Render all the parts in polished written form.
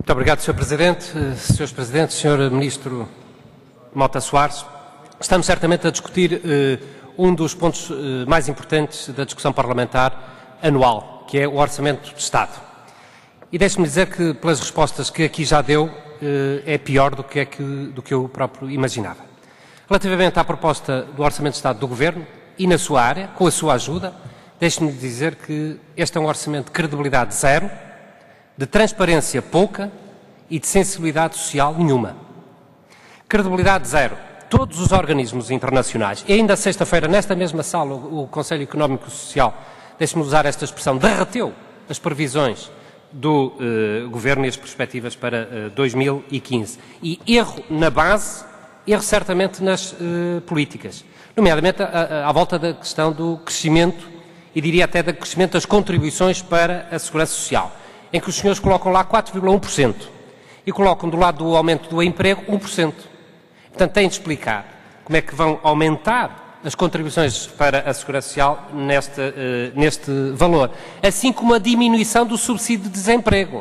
Muito obrigado, Sr. Presidente. Srs. Presidentes, Sr. Ministro Mota Soares, estamos certamente a discutir um dos pontos mais importantes da discussão parlamentar anual, que é o Orçamento de Estado. E deixe-me dizer que, pelas respostas que aqui já deu, é pior do que eu próprio imaginava. Relativamente à proposta do Orçamento de Estado do Governo e na sua área, com a sua ajuda, deixe-me dizer que este é um orçamento de credibilidade zero, de transparência pouca e de sensibilidade social nenhuma. Credibilidade zero. Todos os organismos internacionais, e ainda sexta-feira, nesta mesma sala, o Conselho Económico e Social, deixe-me usar esta expressão, derreteu as previsões do Governo e as perspectivas para 2015. E erro na base, erro certamente nas políticas, nomeadamente à volta da questão do crescimento, e diria até do crescimento das contribuições para a Segurança Social, em que os senhores colocam lá 4,1% e colocam do lado do aumento do emprego 1%. Portanto, têm de explicar como é que vão aumentar as contribuições para a Segurança Social neste valor, assim como a diminuição do subsídio de desemprego,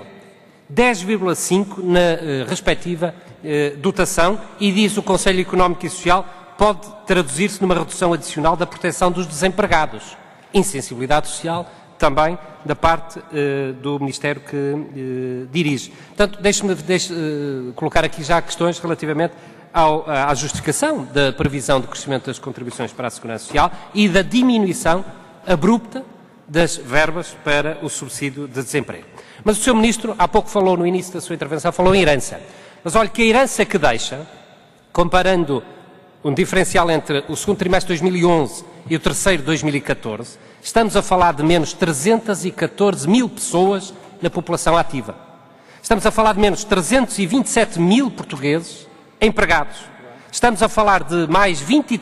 10,5% na respectiva dotação, e diz o Conselho Económico e Social, pode traduzir-se numa redução adicional da proteção dos desempregados. Insensibilidade social também da parte do Ministério que dirige. Portanto, deixe-me colocar aqui já questões relativamente à justificação da previsão de crescimento das contribuições para a Segurança Social e da diminuição abrupta das verbas para o subsídio de desemprego. Mas o Sr. Ministro, há pouco falou, no início da sua intervenção, falou em herança. Mas olha que a herança que deixa, comparando um diferencial entre o segundo trimestre de 2011 e o terceiro de 2014, estamos a falar de menos 314 mil pessoas na população ativa. Estamos a falar de menos 327 mil portugueses empregados. Estamos a falar de mais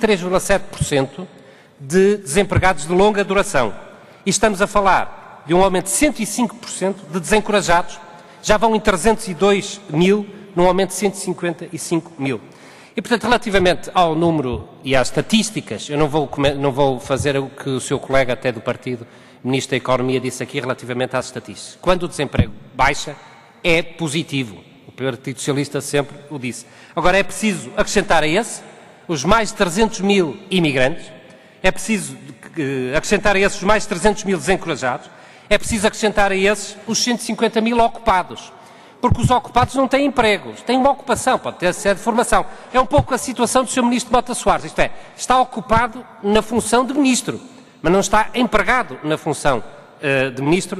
23,7% de desempregados de longa duração. E estamos a falar de um aumento de 105% de desencorajados. Já vão em 302 mil, num aumento de 155 mil. E, portanto, relativamente ao número e às estatísticas, eu não vou fazer o que o seu colega até do partido, Ministro da Economia, disse aqui relativamente às estatísticas. Quando o desemprego baixa, é positivo. O Partido Socialista sempre o disse. Agora, é preciso acrescentar a esse os mais de 300 mil imigrantes, é preciso acrescentar a esses os mais de 300 mil desencorajados, é preciso acrescentar a esses os 150 mil ocupados. Porque os ocupados não têm empregos, têm uma ocupação, pode ter de formação. É um pouco a situação do Sr. Ministro Mota Soares, isto é, está ocupado na função de Ministro, mas não está empregado na função de Ministro,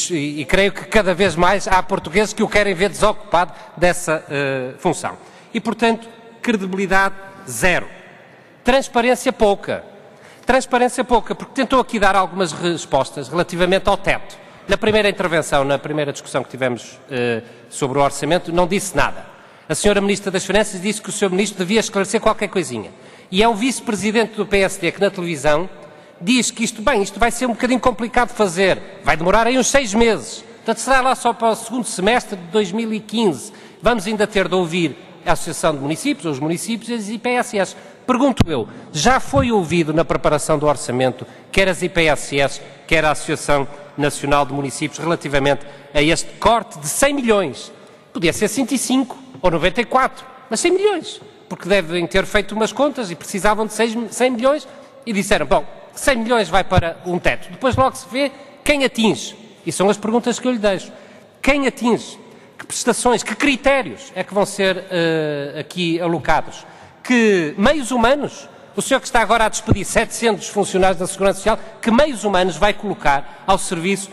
e creio que cada vez mais há portugueses que o querem ver desocupado dessa função. E, portanto, credibilidade zero. Transparência pouca. Transparência pouca, porque tentou aqui dar algumas respostas relativamente ao teto. Na primeira intervenção, na primeira discussão que tivemos sobre o orçamento, não disse nada. A senhora Ministra das Finanças disse que o Sr. Ministro devia esclarecer qualquer coisinha. E é o Vice-Presidente do PSD que na televisão diz que isto vai ser um bocadinho complicado de fazer, vai demorar aí uns 6 meses. Portanto, será lá só para o segundo semestre de 2015. Vamos ainda ter de ouvir a Associação de Municípios, os municípios e as IPSS. Pergunto eu, já foi ouvido na preparação do orçamento, quer as IPSS, quer a Associação Nacional de Municípios, relativamente a este corte de 100 milhões? Podia ser 105 ou 94, mas 100 milhões, porque devem ter feito umas contas e precisavam de 100 milhões e disseram, bom, 100 milhões vai para um teto. Depois logo se vê quem atinge. E são as perguntas que eu lhe deixo. Quem atinge? Que prestações, que critérios é que vão ser aqui alocados? Que meios humanos? O senhor que está agora a despedir 700 funcionários da Segurança Social, que meios humanos vai colocar ao serviço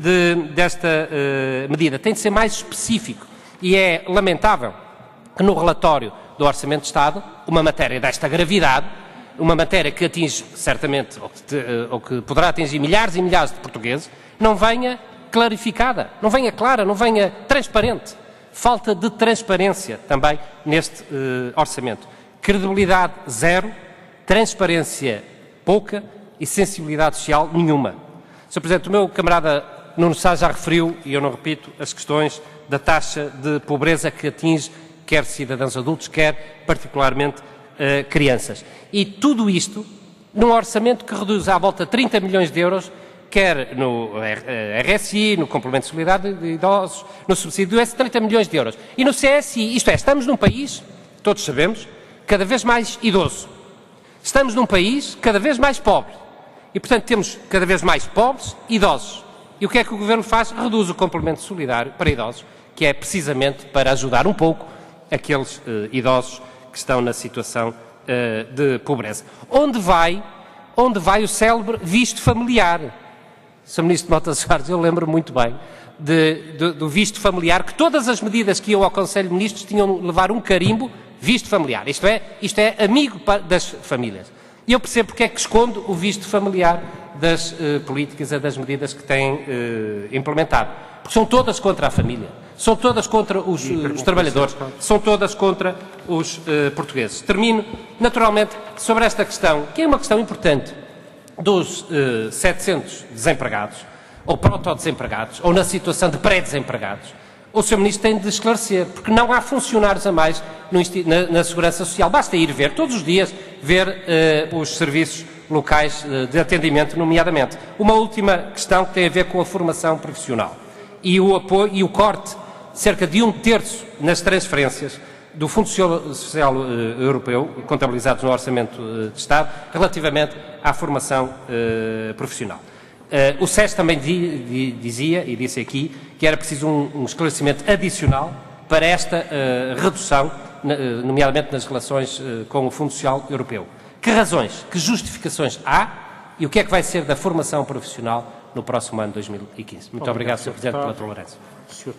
desta medida? Tem de ser mais específico. E é lamentável que no relatório do Orçamento de Estado, uma matéria desta gravidade, uma matéria que atinge certamente, ou que poderá atingir milhares e milhares de portugueses, não venha clarificada, não venha clara, não venha transparente. Falta de transparência também neste orçamento. Credibilidade zero, transparência pouca e sensibilidade social nenhuma. Sr. Presidente, o meu camarada Nuno Sá já referiu, e eu não repito, as questões da taxa de pobreza que atinge quer cidadãos adultos, quer particularmente crianças. E tudo isto num orçamento que reduz à volta de 30 milhões de euros quer no RSI, no complemento de solidariedade de idosos, no subsídio do 30 milhões de euros. E no CSI, isto é, estamos num país, todos sabemos, cada vez mais idoso. Estamos num país cada vez mais pobre. E, portanto, temos cada vez mais pobres e idosos. E o que é que o Governo faz? Reduz o complemento solidário para idosos, que é precisamente para ajudar um pouco aqueles idosos que estão na situação de pobreza. Onde vai o célebre visto familiar? Sr. Ministro Mota Soares, eu lembro muito bem do visto familiar, que todas as medidas que iam ao Conselho de Ministros tinham de levar um carimbo, visto familiar. Isto é amigo das famílias. E eu percebo porque é que esconde o visto familiar das políticas e das medidas que têm implementado. Porque são todas contra a família, são todas contra os trabalhadores, são todas contra os portugueses. Termino, naturalmente, sobre esta questão, que é uma questão importante, dos 700 desempregados, ou proto-desempregados, ou na situação de pré-desempregados. O Sr. Ministro tem de esclarecer, porque não há funcionários a mais na Segurança Social. Basta ir ver, todos os dias, ver os serviços locais de atendimento, nomeadamente. Uma última questão que tem a ver com a formação profissional e o apoio e o corte, cerca de 1/3 nas transferências do Fundo Social Europeu, contabilizados no Orçamento de Estado, relativamente à formação profissional. O SES também dizia, e disse aqui, que era preciso um esclarecimento adicional para esta redução, nomeadamente nas relações com o Fundo Social Europeu. Que razões, que justificações há e o que é que vai ser da formação profissional no próximo ano de 2015? Muito obrigado, Sr. Presidente, pela tolerância.